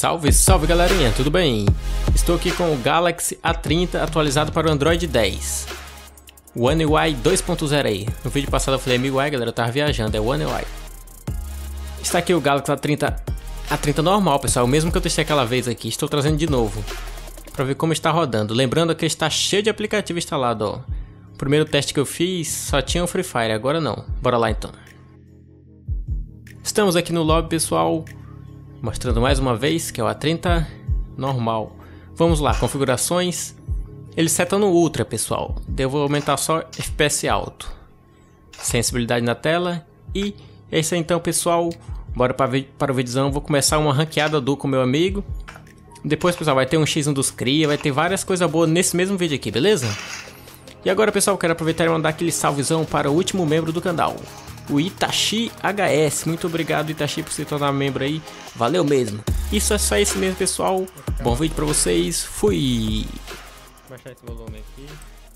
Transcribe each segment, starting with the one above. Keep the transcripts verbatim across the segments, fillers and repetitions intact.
Salve, salve galerinha, tudo bem? Estou aqui com o Galaxy A trinta atualizado para o Android dez. One U I dois ponto zero aí. No vídeo passado eu falei M U I, galera, eu tava viajando, é One U I. Está aqui o Galaxy A trinta, A trinta normal, pessoal, o mesmo que eu testei aquela vez aqui. Estou trazendo de novo, para ver como está rodando. Lembrando que está cheio de aplicativo instalado, ó. O primeiro teste que eu fiz só tinha o Free Fire, agora não. Bora lá então. Estamos aqui no lobby, pessoal, mostrando mais uma vez que é o A trinta normal. Vamos lá, configurações. Ele seta no Ultra, pessoal. Devo aumentar só F P S alto. Sensibilidade na tela. E é isso aí então, pessoal. Bora para, para o vídeozão. Vou começar uma ranqueada do com meu amigo. Depois, pessoal, vai ter um X um dos cria. Vai ter várias coisas boas nesse mesmo vídeo aqui, beleza? E agora, pessoal, quero aproveitar e mandar aquele salvezão para o último membro do canal, o Itachi H S. Muito obrigado, Itachi, por se tornar membro aí. Valeu mesmo. Isso é só isso mesmo, pessoal. Bom vídeo pra vocês. Fui. Vou baixar esse volume aqui.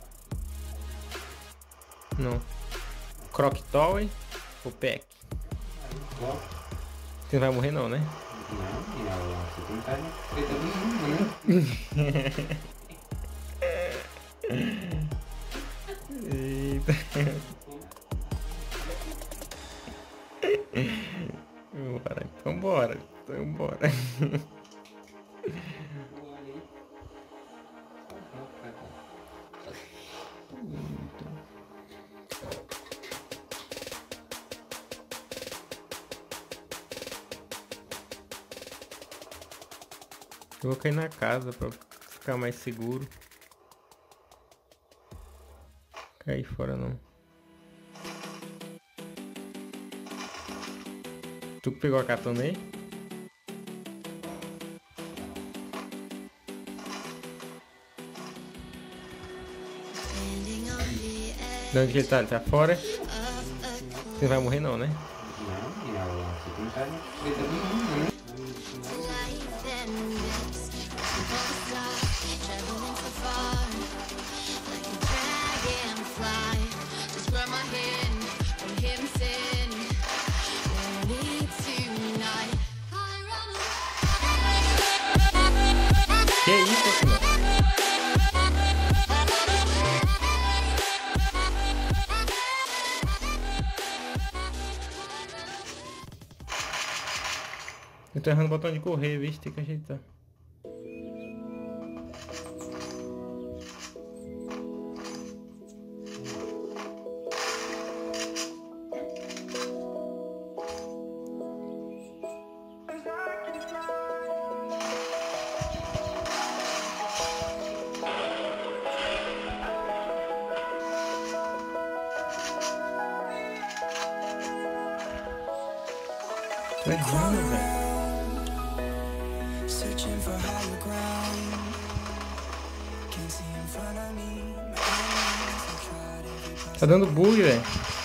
Não. Croc-Toy ou Pack? Você não vai morrer não, né? Eita. Bora, então bora, então bora. Eu vou cair na casa pra ficar mais seguro. Cair fora não. Tu que pegou a katana aí? De onde que ele tá? Ele tá fora? Você não vai morrer não, né? Que isso, aqui, mano? Eu tô errando o botão de correr, vixe, tem que ajeitar. Tô errando, velho. Tá dando bug, velho.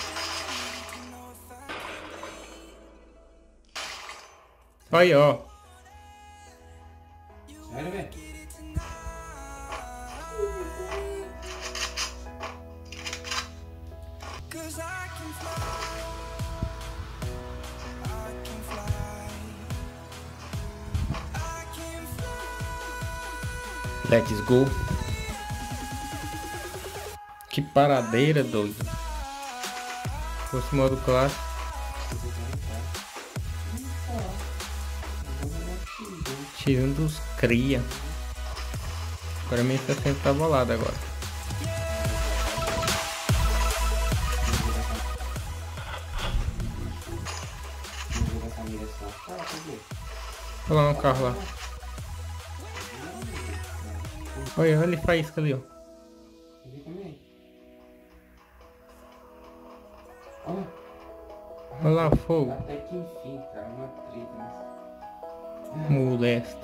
Olha aí, ó. Sério, velho? Let's go. Que paradeira, doido. Se fosse modo clássico. X um dos cria. Agora minha sessenta tá bolada agora. Olha lá um carro lá. Olha, olha ele faísca ali, ó. Olha lá o fogo. Até que enfim, cara, uma treta. Molesta.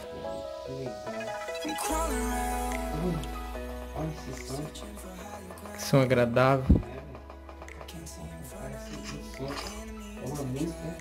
Olha esse som. Que som agradável. É uma música.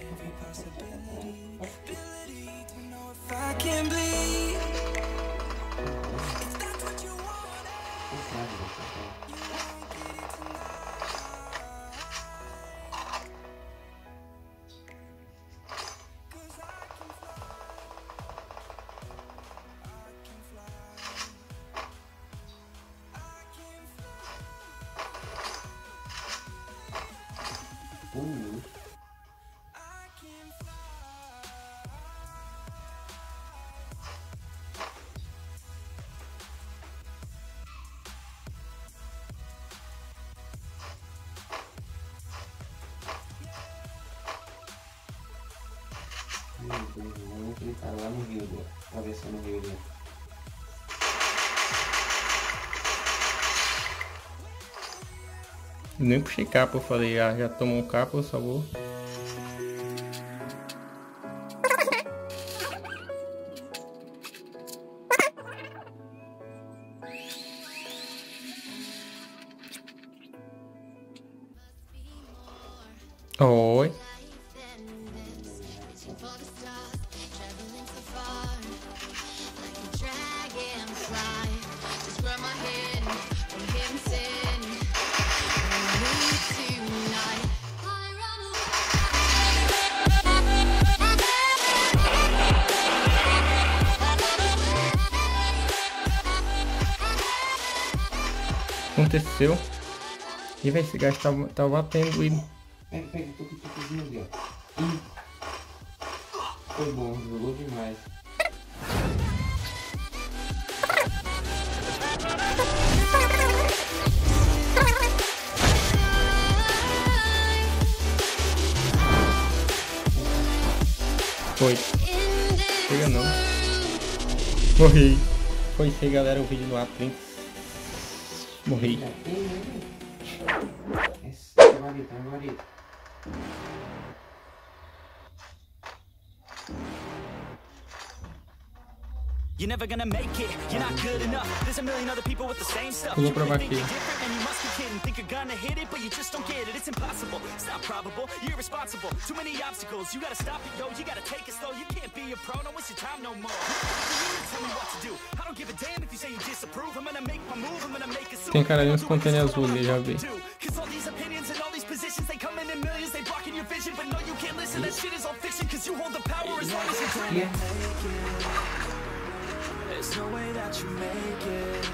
Pum. Vamos clicar lá no rio dele, pra ver se é no rio dele. Nem puxei capa, eu falei, ah, já tomou um capa, eu só vou. Oi. Aconteceu. E vai, esse gás tá, tá batendo ele. Pega, pega, tô com o toquezinho ali, ó. Ih. Foi bom, jogou demais. Foi. Chega não. Morri. Foi isso aí, galera, o vídeo no Atlas. Morri. Essa marita, marita. You're never gonna make it, you're not good enough. There's a million other people with the same stuff. Vou You provar really think aqui. you're different and you must be kidding. Think you're gonna hit it, but you just don't get it. It's impossible, it's not probable, you're irresponsible. Too many obstacles, you gotta stop it, yo. You gotta take it slow, you can't be a pro. Don't waste your time no more. You tell me what to do. I don't give a damn if you say you disapprove. I'm gonna make my move, I'm gonna make it soon. Tem cara ali uns contêineres azul ali, já vi. Cause all these opinions and all these positions, they come in in millions, they blocking your vision. But no, you can't listen, that shit is all fiction. Cause you hold the power as long as you're dreaming. There's no way that you make it.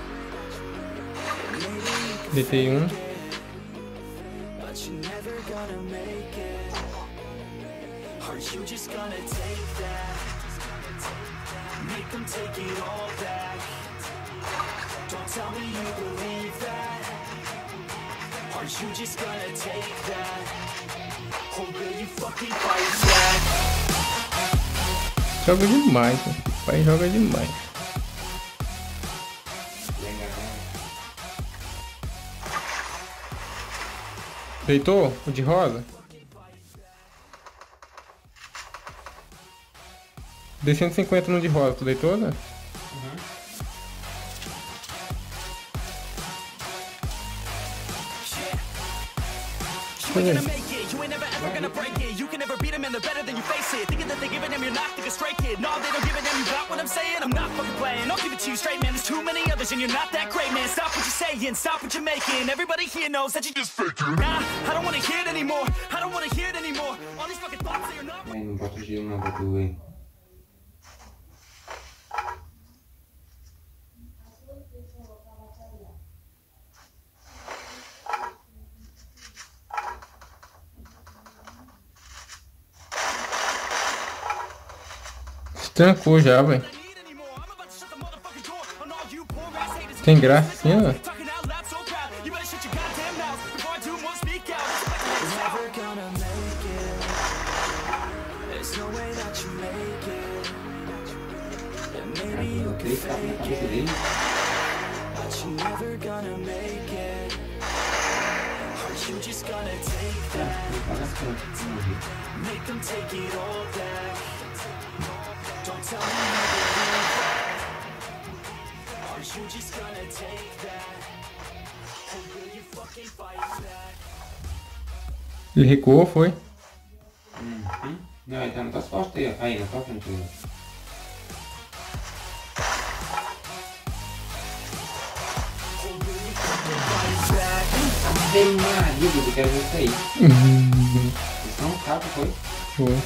Deitei um. But you're never gonna make it. Are you just gonna take that? Make them take it all back. Don't tell me you believe that. Are you just gonna take that? Or will you fucking fight back? Joga demais, né? O pai joga demais. Deitou? O de rosa? Dei cento e cinquenta no de rosa, tu deitou, né? Uhum. You ain't gonna make it, you ain't never ever gonna break it. You can never beat them and they're better than you face it. Thinking that they're giving them, you're not, think a straight kid. No, they don't give a damn, you got what I'm saying? I'm not fucking playing, I'll give it to you straight, man. There's too many others and you're not that great, man. Stop what you're saying, stop what you're making. Everybody here knows that you just faking. Nah, I don't wanna hear it anymore, I don't wanna hear it anymore. All these fucking thoughts that you're not. Ai, não bota gelo na boca do hein. Trancou já, velho. Tem graça assim, ó. Três tapas na cabeça dele. Paga as contas. Make them take it all back. Don't tell me you believe that. Are you just gonna take that? Or will you fucking fight back? Ele recuou, foi? Uhum. Não, ele tá nas tuas costas aí, ó. Aí, na tua frente aí, ó. Ave Maria, eu quero ver isso aí. Isso não é um cabo, foi? Foi.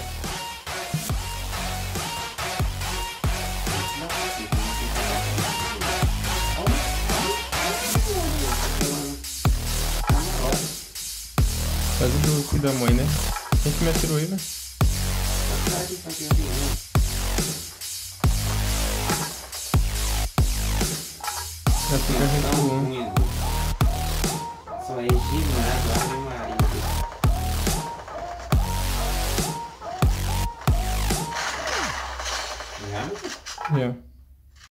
Faz o filho da mãe, né? Quem que me atirou aí, velho? Já fica recuando. Só é gimado, Ave Maria. Já? Já.